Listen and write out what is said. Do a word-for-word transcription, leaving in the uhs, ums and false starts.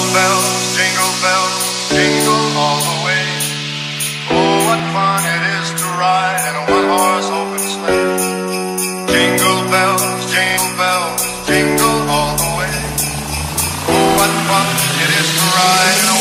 bells, jingle bells, jingle all the way. Oh, what fun it is to ride in a one-horse open sleigh. Jingle bells, jingle bells, jingle all the way. Oh, what fun it is to ride in a